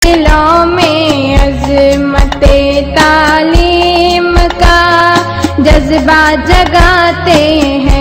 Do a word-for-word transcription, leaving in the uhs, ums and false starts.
दिलों में अज़मते तालीम का जज्बा जगाते हैं।